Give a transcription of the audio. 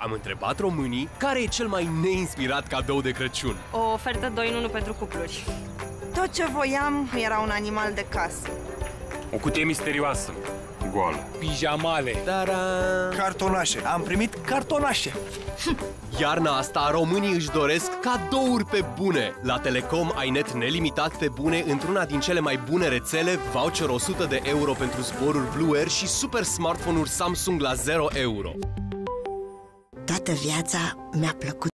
Am întrebat românii care e cel mai neinspirat cadou de Crăciun. O ofertă 2 în 1 pentru cupluri. Tot ce voiam era un animal de casă. O cutie misterioasă, goală. Pijamale. Cartonașe. Am primit cartonașe. Iarna asta românii își doresc cadouri pe bune. La Telecom ai net nelimitat pe bune într-una din cele mai bune rețele, voucher 100 de euro pentru zboruri Blue Air și super smartphone-uri Samsung la 0 euro. Toată viața mi-a plăcut